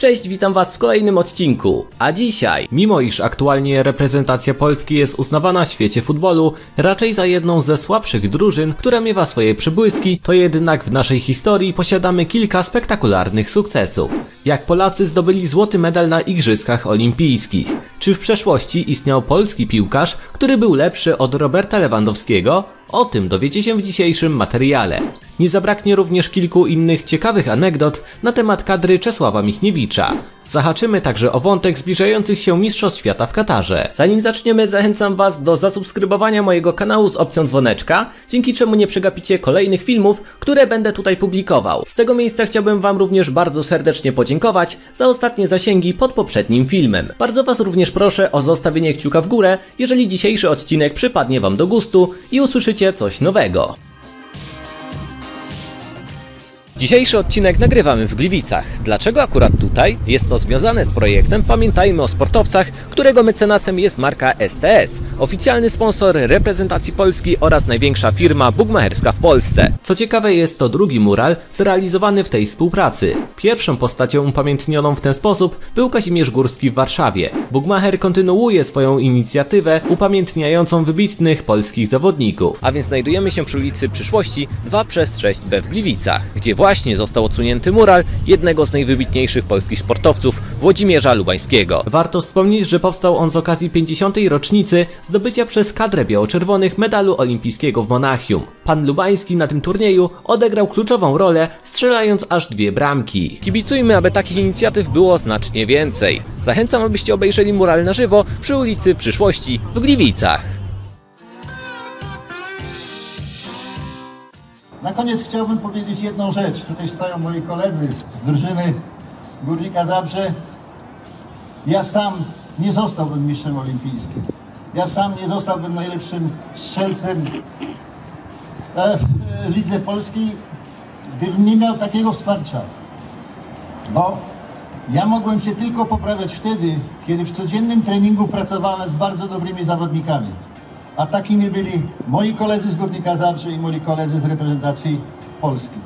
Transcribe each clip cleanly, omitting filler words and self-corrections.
Cześć, witam was w kolejnym odcinku, a dzisiaj, mimo iż aktualnie reprezentacja Polski jest uznawana w świecie futbolu raczej za jedną ze słabszych drużyn, która miewa swoje przybłyski, to jednak w naszej historii posiadamy kilka spektakularnych sukcesów. Jak Polacy zdobyli złoty medal na Igrzyskach Olimpijskich? Czy w przeszłości istniał polski piłkarz, który był lepszy od Roberta Lewandowskiego? O tym dowiecie się w dzisiejszym materiale. Nie zabraknie również kilku innych ciekawych anegdot na temat kadry Czesława Michniewicza. Zahaczymy także o wątek zbliżających się Mistrzostw Świata w Katarze. Zanim zaczniemy, zachęcam was do zasubskrybowania mojego kanału z opcją dzwoneczka, dzięki czemu nie przegapicie kolejnych filmów, które będę tutaj publikował. Z tego miejsca chciałbym wam również bardzo serdecznie podziękować za ostatnie zasięgi pod poprzednim filmem. Bardzo was również proszę o zostawienie kciuka w górę, jeżeli dzisiejszy odcinek przypadnie wam do gustu i usłyszycie coś nowego. Dzisiejszy odcinek nagrywamy w Gliwicach. Dlaczego akurat tutaj? Jest to związane z projektem Pamiętajmy o sportowcach, którego mecenasem jest marka STS, oficjalny sponsor reprezentacji Polski oraz największa firma bukmacherska w Polsce. Co ciekawe, jest to drugi mural zrealizowany w tej współpracy. Pierwszą postacią upamiętnioną w ten sposób był Kazimierz Górski w Warszawie. Bukmacher kontynuuje swoją inicjatywę upamiętniającą wybitnych polskich zawodników. A więc znajdujemy się przy ulicy Przyszłości 2/6B w Gliwicach, gdzie właśnie został odsunięty mural jednego z najwybitniejszych polskich sportowców, Włodzimierza Lubańskiego. Warto wspomnieć, że powstał on z okazji 50. rocznicy zdobycia przez kadrę biało-czerwonych medalu olimpijskiego w Monachium. Pan Lubański na tym turnieju odegrał kluczową rolę, strzelając aż 2 bramki. Kibicujmy, aby takich inicjatyw było znacznie więcej. Zachęcam, abyście obejrzeli mural na żywo przy ulicy Przyszłości w Gliwicach. Na koniec chciałbym powiedzieć jedną rzecz. Tutaj stoją moi koledzy z drużyny Górnika Zabrze. Ja sam nie zostałbym mistrzem olimpijskim. Ja sam nie zostałbym najlepszym strzelcem w Lidze Polskiej, gdybym nie miał takiego wsparcia. Bo ja mogłem się tylko poprawiać wtedy, kiedy w codziennym treningu pracowałem z bardzo dobrymi zawodnikami. A takimi byli moi koledzy z Górnika Zabrze i moi koledzy z reprezentacji Polski.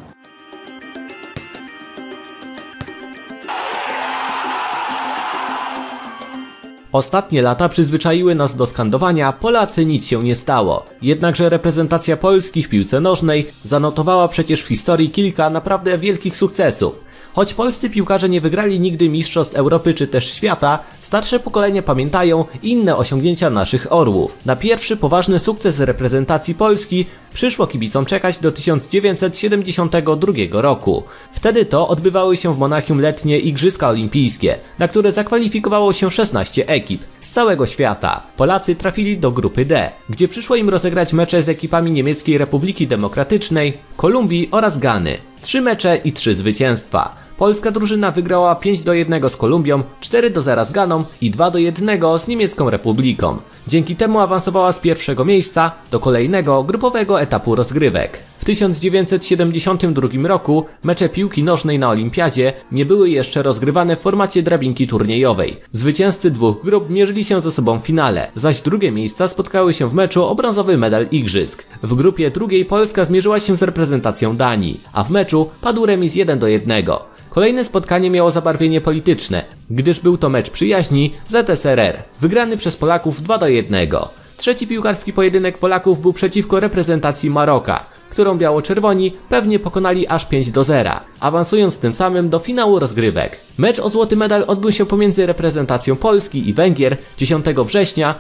Ostatnie lata przyzwyczaiły nas do skandowania "Polacy, nic się nie stało". Jednakże reprezentacja Polski w piłce nożnej zanotowała przecież w historii kilka naprawdę wielkich sukcesów. Choć polscy piłkarze nie wygrali nigdy Mistrzostw Europy czy też świata, starsze pokolenia pamiętają inne osiągnięcia naszych orłów. Na pierwszy poważny sukces reprezentacji Polski przyszło kibicom czekać do 1972 roku. Wtedy to odbywały się w Monachium letnie Igrzyska Olimpijskie, na które zakwalifikowało się 16 ekip z całego świata. Polacy trafili do grupy D, gdzie przyszło im rozegrać mecze z ekipami Niemieckiej Republiki Demokratycznej, Kolumbii oraz Gany. 3 mecze i 3 zwycięstwa. Polska drużyna wygrała 5-1 z Kolumbią, 4-0 z Ganą i 2-1 z Niemiecką Republiką. Dzięki temu awansowała z pierwszego miejsca do kolejnego grupowego etapu rozgrywek. W 1972 roku mecze piłki nożnej na olimpiadzie nie były jeszcze rozgrywane w formacie drabinki turniejowej. Zwycięzcy 2 grup mierzyli się ze sobą w finale, zaś drugie miejsca spotkały się w meczu o brązowy medal igrzysk. W grupie drugiej Polska zmierzyła się z reprezentacją Danii, a w meczu padł remis 1-1. Kolejne spotkanie miało zabarwienie polityczne, gdyż był to mecz przyjaźni ZSRR, wygrany przez Polaków 2-1. Trzeci piłkarski pojedynek Polaków był przeciwko reprezentacji Maroka, którą biało-czerwoni pewnie pokonali aż 5-0, awansując tym samym do finału rozgrywek. Mecz o złoty medal odbył się pomiędzy reprezentacją Polski i Węgier 10 września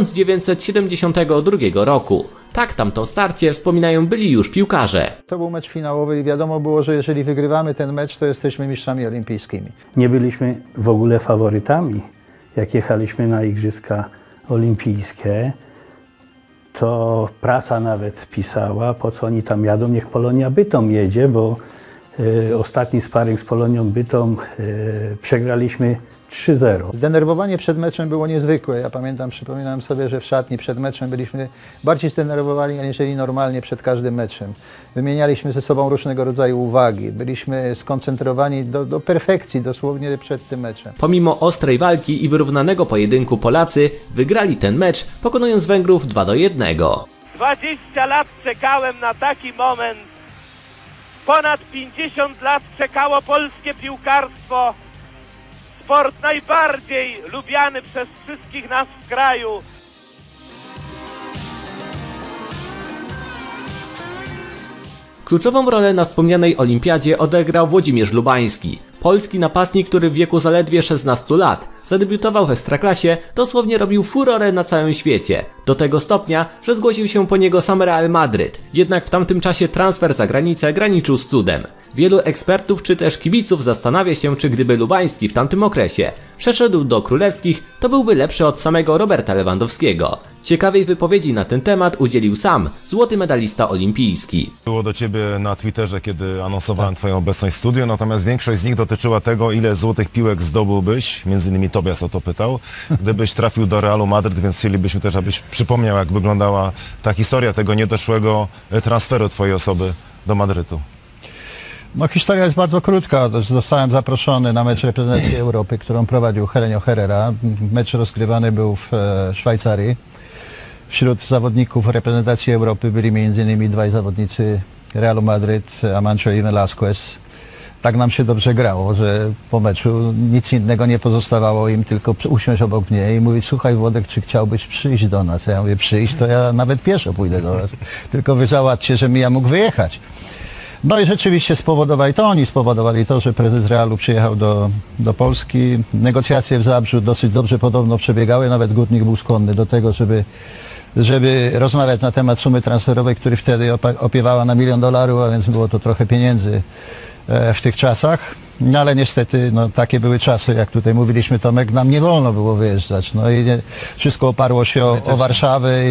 1972 roku. Tak tamto starcie wspominają byli już piłkarze. To był mecz finałowy i wiadomo było, że jeżeli wygrywamy ten mecz, to jesteśmy mistrzami olimpijskimi. Nie byliśmy w ogóle faworytami. Jak jechaliśmy na Igrzyska Olimpijskie, to prasa nawet pisała, po co oni tam jadą, niech Polonia Bytom jedzie, bo ostatni sparring z Polonią Bytom przegraliśmy 3-0. Zdenerwowanie przed meczem było niezwykłe. Ja przypominam sobie, że w szatni przed meczem byliśmy bardziej zdenerwowani, aniżeli normalnie przed każdym meczem. Wymienialiśmy ze sobą różnego rodzaju uwagi. Byliśmy skoncentrowani do perfekcji dosłownie przed tym meczem. Pomimo ostrej walki i wyrównanego pojedynku Polacy wygrali ten mecz, pokonując Węgrów 2-1. 20 lat czekałem na taki moment. Ponad 50 lat czekało polskie piłkarstwo sport najbardziej lubiany przez wszystkich nas w kraju. Kluczową rolę na wspomnianej olimpiadzie odegrał Włodzimierz Lubański. Polski napastnik, który w wieku zaledwie 16 lat zadebiutował w Ekstraklasie, dosłownie robił furorę na całym świecie. Do tego stopnia, że zgłosił się po niego sam Real Madryt. Jednak w tamtym czasie transfer za granicę graniczył z cudem. Wielu ekspertów czy też kibiców zastanawia się, czy gdyby Lubański w tamtym okresie przeszedł do królewskich, to byłby lepszy od samego Roberta Lewandowskiego. Ciekawej wypowiedzi na ten temat udzielił sam złoty medalista olimpijski. Było do ciebie na Twitterze, kiedy anonsowałem twoją obecność w studiu, natomiast większość z nich dotyczyła tego, ile złotych piłek zdobyłbyś, między innymi Tobias o to pytał, gdybyś trafił do Realu Madryt, więc chcielibyśmy też, abyś przypomniał, jak wyglądała ta historia tego niedoszłego transferu twojej osoby do Madrytu. No, historia jest bardzo krótka. Zostałem zaproszony na mecz reprezentacji Europy, którą prowadził Helenio Herrera. Mecz rozgrywany był w Szwajcarii. Wśród zawodników reprezentacji Europy byli m.in. dwaj zawodnicy Realu Madryt, Amancio i Velasquez. Tak nam się dobrze grało, że po meczu nic innego nie pozostawało im, tylko usiąść obok mnie i mówić: słuchaj Włodek, czy chciałbyś przyjść do nas? Ja mówię: przyjść, to ja nawet pieszo pójdę do was. Tylko wy załatwcie, żebym ja mógł wyjechać. No i rzeczywiście spowodowali to, że prezes Realu przyjechał do Polski. Negocjacje w Zabrzu dosyć dobrze podobno przebiegały, nawet Górnik był skłonny do tego, żeby rozmawiać na temat sumy transferowej, który wtedy opiewała na $1 milion, a więc było to trochę pieniędzy w tych czasach. No ale niestety takie były czasy, jak tutaj mówiliśmy, Tomek, nam nie wolno było wyjeżdżać. No i wszystko oparło się o Warszawę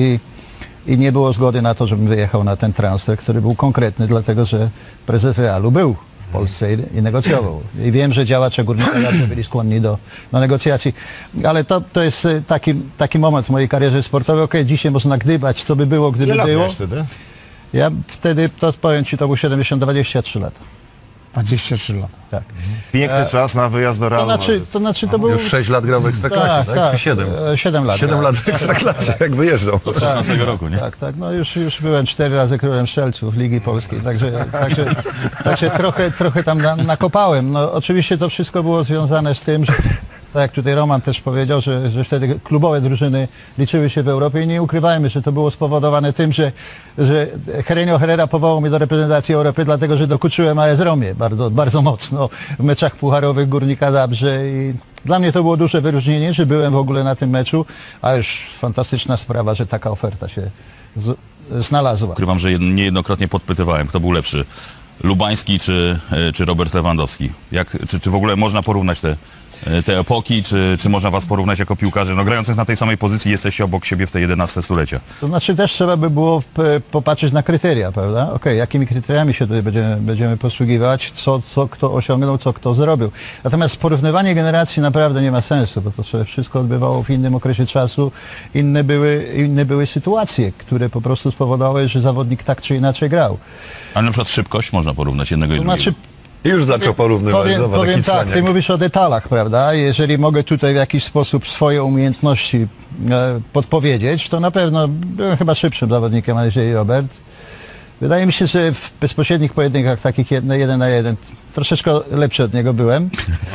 i nie było zgody na to, żebym wyjechał na ten transfer, który był konkretny, dlatego że prezes Realu był w Polsce i negocjował. I wiem, że działacze Górnika zawsze byli skłonni do negocjacji, ale to jest taki moment w mojej karierze sportowej. Okej, dzisiaj można gdybać, co by było, gdyby Ile było. lat wtedy? Ja wtedy, to powiem ci, to był 23 lata. 23 lata. Tak. Piękny czas na wyjazd do Realu To był... Już 6 lat grał w Ekstraklasie, tak? Czy 7? 7 lat. 7 lat w Ekstraklasie, jak wyjeżdżał. Od 16 roku, nie? Tak. No już byłem 4 razy królem strzelców Ligi Polskiej, także trochę tam nakopałem. No oczywiście to wszystko było związane z tym, że tak jak tutaj Roman też powiedział, że wtedy klubowe drużyny liczyły się w Europie i nie ukrywajmy, że to było spowodowane tym, że Helenio Herrera powołał mnie do reprezentacji Europy, dlatego że dokuczyłem AS Romie bardzo, bardzo mocno w meczach pucharowych Górnika Zabrze i dla mnie to było duże wyróżnienie, że byłem w ogóle na tym meczu, a już fantastyczna sprawa, że taka oferta się znalazła. Ukrywam, że niejednokrotnie podpytywałem, kto był lepszy, Lubański czy Robert Lewandowski. Czy w ogóle można porównać te epoki, czy można was porównać jako piłkarzy? No grających na tej samej pozycji jesteście obok siebie w te 11 stulecia. To znaczy też trzeba by było popatrzeć na kryteria, prawda? Okej, jakimi kryteriami się tutaj będziemy posługiwać, co kto osiągnął, co kto zrobił. Natomiast porównywanie generacji naprawdę nie ma sensu, bo to się wszystko odbywało w innym okresie czasu, inne były sytuacje, które po prostu spowodowały, że zawodnik tak czy inaczej grał. Ale na przykład szybkość można porównać jednego i drugiego. I już zaczął porównywać. Powiem tak, ty mówisz o detalach, prawda? Jeżeli mogę tutaj w jakiś sposób swoje umiejętności podpowiedzieć, to na pewno byłem chyba szybszym zawodnikiem aniżeli Robert. Wydaje mi się, że w bezpośrednich pojedynkach takich 1 na 1 troszeczkę lepszy od niego byłem.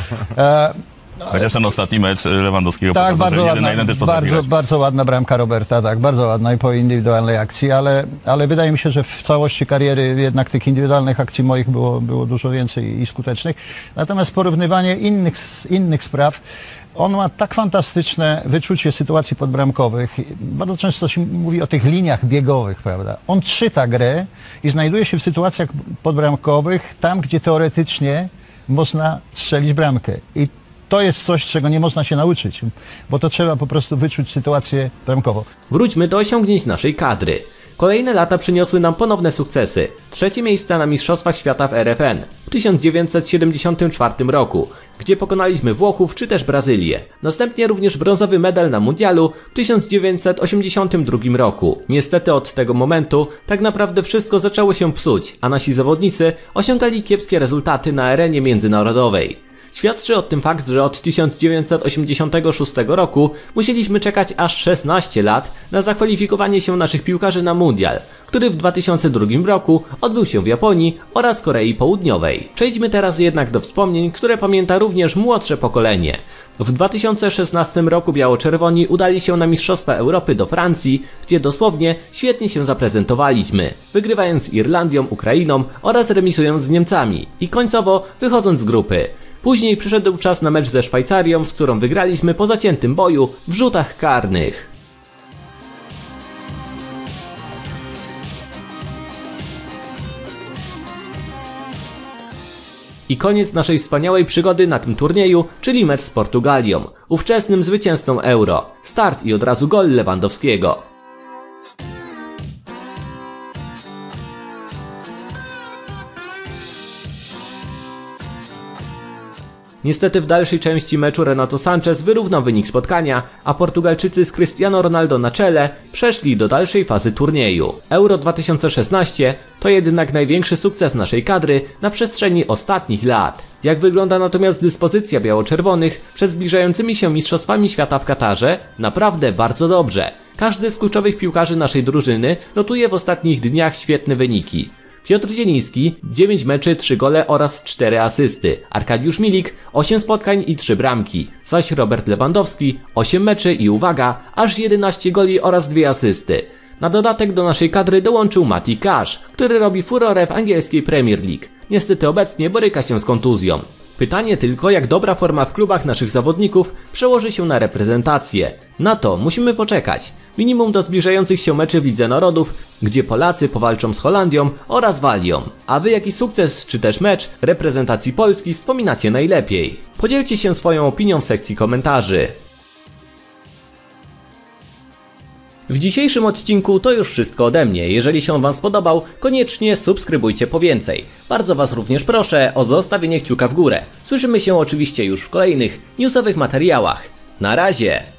Chociaż ten ostatni mecz Lewandowskiego tak, pokazał, że 1 na 1 też potrafi grać. Bardzo ładna bramka Roberta, tak, bardzo ładna i po indywidualnej akcji, ale wydaje mi się, że w całości kariery jednak tych indywidualnych akcji moich było dużo więcej i skutecznych. Natomiast porównywanie innych spraw, on ma tak fantastyczne wyczucie sytuacji podbramkowych. Bardzo często się mówi o tych liniach biegowych, prawda? On czyta grę i znajduje się w sytuacjach podbramkowych tam, gdzie teoretycznie można strzelić bramkę. I to jest coś, czego nie można się nauczyć, bo to trzeba po prostu wyczuć sytuację bramkową. Wróćmy do osiągnięć naszej kadry. Kolejne lata przyniosły nam ponowne sukcesy. 3. miejsce na Mistrzostwach Świata w RFN w 1974 roku, gdzie pokonaliśmy Włochów czy też Brazylię. Następnie również brązowy medal na Mundialu w 1982 roku. Niestety od tego momentu tak naprawdę wszystko zaczęło się psuć, a nasi zawodnicy osiągali kiepskie rezultaty na arenie międzynarodowej. Świadczy o tym fakt, że od 1986 roku musieliśmy czekać aż 16 lat na zakwalifikowanie się naszych piłkarzy na mundial, który w 2002 roku odbył się w Japonii oraz Korei Południowej. Przejdźmy teraz jednak do wspomnień, które pamięta również młodsze pokolenie. W 2016 roku biało-czerwoni udali się na Mistrzostwa Europy do Francji, gdzie dosłownie świetnie się zaprezentowaliśmy, wygrywając z Irlandią, Ukrainą oraz remisując z Niemcami i końcowo wychodząc z grupy. Później przyszedł czas na mecz ze Szwajcarią, z którą wygraliśmy po zaciętym boju w rzutach karnych. I koniec naszej wspaniałej przygody na tym turnieju, czyli mecz z Portugalią, ówczesnym zwycięzcą Euro. Start i od razu gol Lewandowskiego. Niestety w dalszej części meczu Renato Sanchez wyrównał wynik spotkania, a Portugalczycy z Cristiano Ronaldo na czele przeszli do dalszej fazy turnieju. Euro 2016 to jednak największy sukces naszej kadry na przestrzeni ostatnich lat. Jak wygląda natomiast dyspozycja biało-czerwonych przed zbliżającymi się Mistrzostwami Świata w Katarze? Naprawdę bardzo dobrze. Każdy z kluczowych piłkarzy naszej drużyny notuje w ostatnich dniach świetne wyniki. Piotr Zieliński 9 meczy, 3 gole oraz 4 asysty. Arkadiusz Milik 8 spotkań i 3 bramki. Zaś Robert Lewandowski 8 meczy i uwaga, aż 11 goli oraz 2 asysty. Na dodatek do naszej kadry dołączył Matty Cash, który robi furorę w angielskiej Premier League. Niestety obecnie boryka się z kontuzją. Pytanie tylko, jak dobra forma w klubach naszych zawodników przełoży się na reprezentację. Na to musimy poczekać. Minimum do zbliżających się meczy w Lidze Narodów, gdzie Polacy powalczą z Holandią oraz Walią. A wy jaki sukces czy też mecz reprezentacji Polski wspominacie najlepiej? Podzielcie się swoją opinią w sekcji komentarzy. W dzisiejszym odcinku to już wszystko ode mnie. Jeżeli się wam spodobał, koniecznie subskrybujcie po więcej. Bardzo was również proszę o zostawienie kciuka w górę. Słyszymy się oczywiście już w kolejnych newsowych materiałach. Na razie!